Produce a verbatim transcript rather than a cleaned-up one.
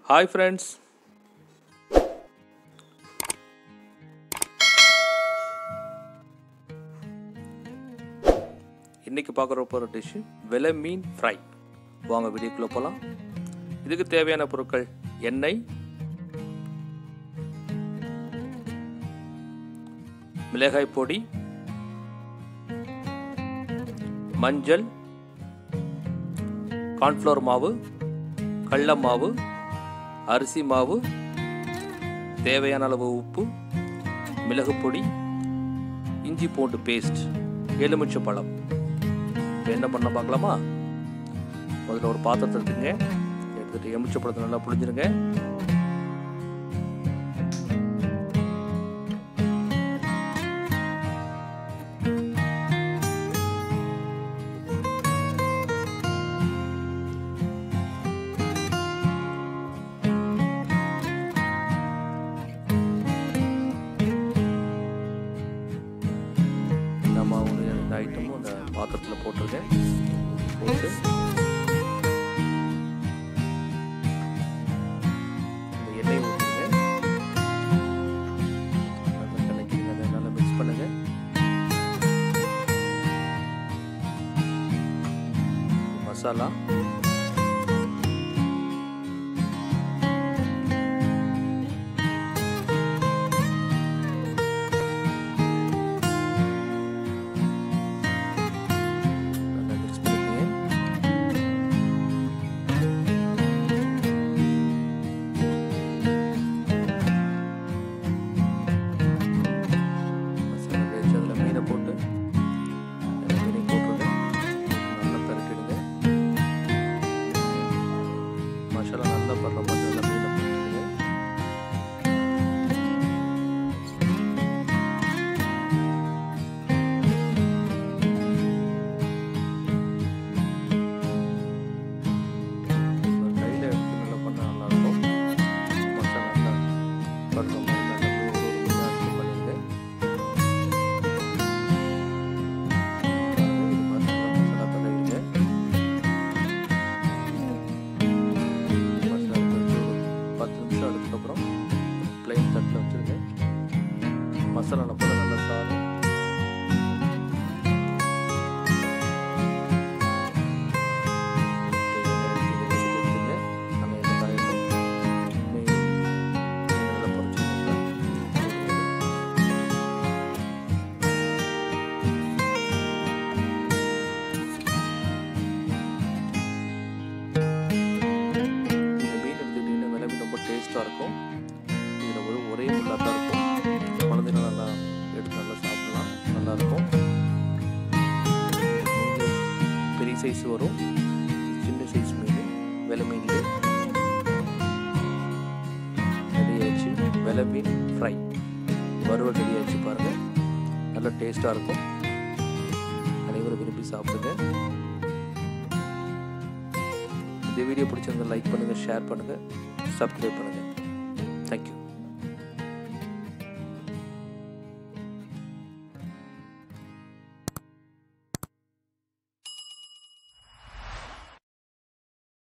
Hi friends. இன்னைக்கு பார்க்குற போகிற டிஷ் விலைமீன் ஃப்ரை. வாங்க வீடியோக்குள்ளே போகலாம். இதுக்கு தேவையான பொருட்கள் எண்ணெய், மிளகாய் பொடி, மஞ்சள், கார்ன்ஃப்ளவர் மாவு, கடல மாவு, அரிசி மாவு, தேவையான அளவு உப்பு, மிளகு பொடி, இஞ்சி பூண்டு பேஸ்ட், எலுமிச்சை பழம். இப்போ என்ன பண்ண பார்க்கலாமா? முதல்ல ஒரு பாத்திரத்தை எடுத்துங்க. எடுத்துகிட்டு எலுமிச்சை பழத்தை நல்லா புளிஞ்சிருங்க. இந்த ஐட்டமும் அந்த பாத்திரத்தில் போட்டிருக்கேன். போட்டு இந்த எண்ணெய் ஊற்றுங்க. நல்லா கலக்கிடுங்க. அதை நல்லா மிக்ஸ் பண்ணுங்க. மசாலா, மசாலா நல்லா படுற மாதிரி நல்லா மீனை போட்டுருங்க. கையில் எடுத்து நல்லா பண்ணால் நல்லாயிருக்கும். மசாலா நல்லா படுற மாதிரி நல்லா பண்ணிடுங்க. மசாலா தடவிடுங்க. பத்து நிமிஷம் அதுக்கப்புறம் பிளைன் தட்டில் வச்சுருங்க. மசாலா போட நல்லா சாதம் எடுத்துங்க. நம்ம எந்த காயெல்லாம் மீன் நல்லா பொறிச்சுக்கோங்க. ரொம்ப டேஸ்ட்டாக இருக்கும். இதில் ஒரு ஒரே முள்ளாக தான் இருக்கும். குழந்தைங்க நல்லா எடுத்து நல்லா சாப்பிடலாம். நல்லாயிருக்கும். பெரிய சைஸ் வரும், சின்ன சைஸ் மீன் விலைமீன் ரெடியாகிடுச்சு. விலைமீன் ஃப்ரை வறுவல் ரெடியாகிடுச்சு பாருங்கள். நல்லா டேஸ்ட்டாக இருக்கும். அனைவரும் விரும்பி சாப்பிடுங்க. இந்த வீடியோ பிடிச்சிருந்தா லைக் பண்ணுங்கள், ஷேர் பண்ணுங்கள், சப்ஸ்கிரைப் பண்ணுங்கள். தேங்க்யூ.